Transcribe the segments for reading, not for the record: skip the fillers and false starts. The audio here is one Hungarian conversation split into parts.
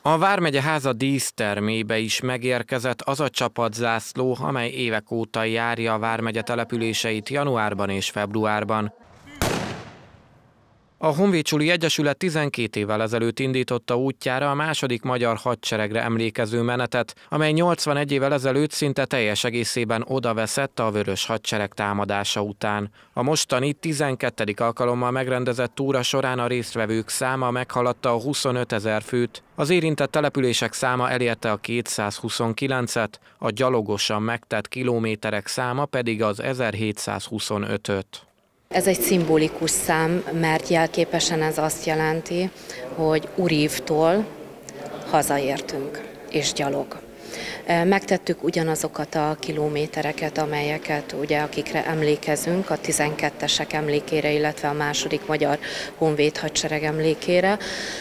A vármegye háza dísztermébe is megérkezett az a csapatzászló, amely évek óta járja a vármegye településeit januárban és februárban. A Honvédsuli Egyesület 12 évvel ezelőtt indította útjára a második magyar hadseregre emlékező menetet, amely 81 évvel ezelőtt szinte teljes egészében odaveszett a Vörös Hadsereg támadása után. A mostani 12. alkalommal megrendezett túra során a résztvevők száma meghaladta a 25 000 főt, az érintett települések száma elérte a 229-et, a gyalogosan megtett kilométerek száma pedig az 1725-öt. Ez egy szimbolikus szám, mert jelképesen ez azt jelenti, hogy Urívtól hazaértünk, és gyalog. Megtettük ugyanazokat a kilométereket, amelyeket ugye, akikre emlékezünk, a 12-esek emlékére, illetve a második magyar honvéd hadsereg emlékére,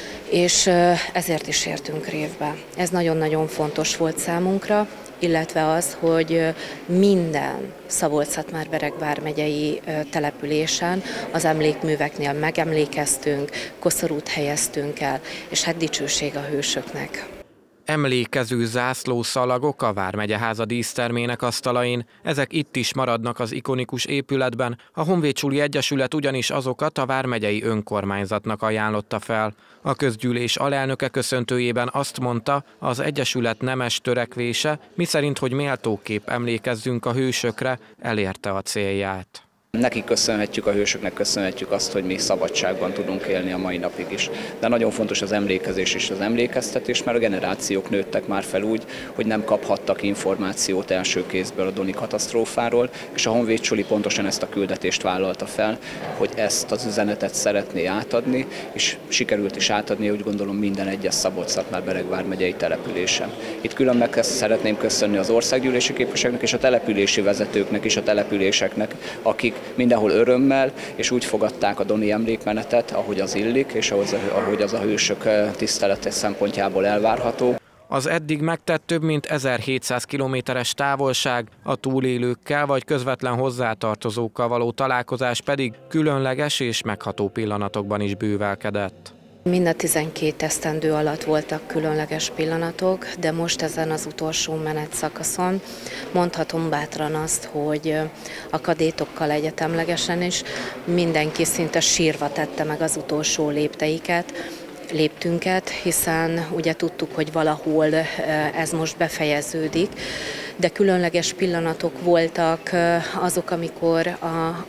és ezért is értünk Révbe. Ez nagyon-nagyon fontos volt számunkra, illetve az, hogy minden Szabolcs-Szatmár-Bereg vármegyei településen az emlékműveknél megemlékeztünk, koszorút helyeztünk el, és hát dicsőség a hősöknek. Emlékező zászlószalagok a vármegye háza dísztermének asztalain, ezek itt is maradnak az ikonikus épületben, a Honvédsuli Egyesület ugyanis azokat a vármegyei önkormányzatnak ajánlotta fel. A közgyűlés alelnöke köszöntőjében azt mondta, az Egyesület nemes törekvése, miszerint, hogy méltóképp emlékezzünk a hősökre, elérte a célját. Nekik köszönhetjük, a hősöknek köszönhetjük azt, hogy mi szabadságban tudunk élni a mai napig is. De nagyon fontos az emlékezés és az emlékeztetés, mert a generációk nőttek már fel úgy, hogy nem kaphattak információt első kézből a Doni katasztrófáról, és a Honvédsuli pontosan ezt a küldetést vállalta fel, hogy ezt az üzenetet szeretné átadni, és sikerült is átadni, úgy gondolom, minden egyes Szabolcs-Szatmár-Bereg vármegyei településen. Itt külön meg szeretném köszönni az országgyűlési képviselőknek és a települési vezetőknek és a településeknek, akik mindenhol örömmel, és úgy fogadták a Doni emlékmenetet, ahogy az illik, és ahogy az a hősök tisztelete szempontjából elvárható. Az eddig megtett több mint 1700 kilométeres távolság, a túlélőkkel vagy közvetlen hozzátartozókkal való találkozás pedig különleges és megható pillanatokban is bővelkedett. Mind a 12 esztendő alatt voltak különleges pillanatok, de most ezen az utolsó menetszakaszon mondhatom bátran azt, hogy a kadétokkal egyetemlegesen is mindenki szinte sírva tette meg az utolsó léptünket, hiszen ugye tudtuk, hogy valahol ez most befejeződik, de különleges pillanatok voltak azok, amikor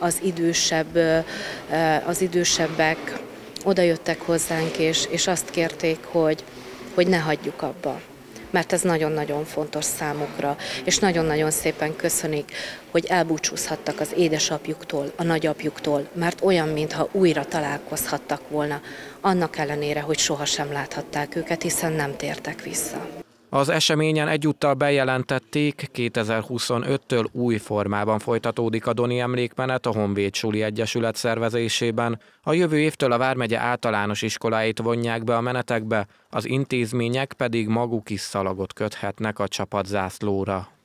az idősebbek oda jöttek hozzánk, és azt kérték, hogy ne hagyjuk abba, mert ez nagyon-nagyon fontos számukra, és nagyon-nagyon szépen köszönik, hogy elbúcsúzhattak az édesapjuktól, a nagyapjuktól, mert olyan, mintha újra találkozhattak volna, annak ellenére, hogy sohasem láthatták őket, hiszen nem tértek vissza. Az eseményen egyúttal bejelentették, 2025-től új formában folytatódik a Doni emlékmenet a Honvédsuli Egyesület szervezésében. A jövő évtől a vármegye általános iskoláit vonják be a menetekbe, az intézmények pedig maguk is szalagot köthetnek a csapatzászlóra.